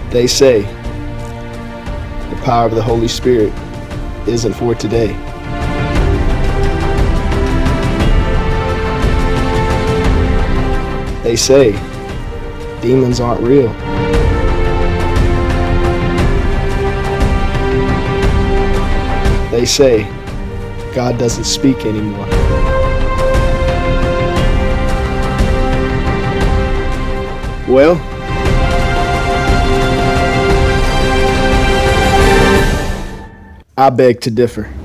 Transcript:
They say the power of the Holy Spirit isn't for today. They say demons aren't real. They say God doesn't speak anymore. Well, I beg to differ.